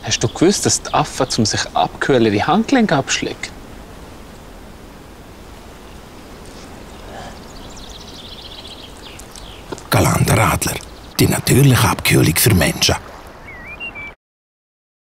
Hast du gewusst, dass die Affen, um sich abkühlen, die Handgelenke abschlägen? Galanteradler, die natürliche Abkühlung für Menschen.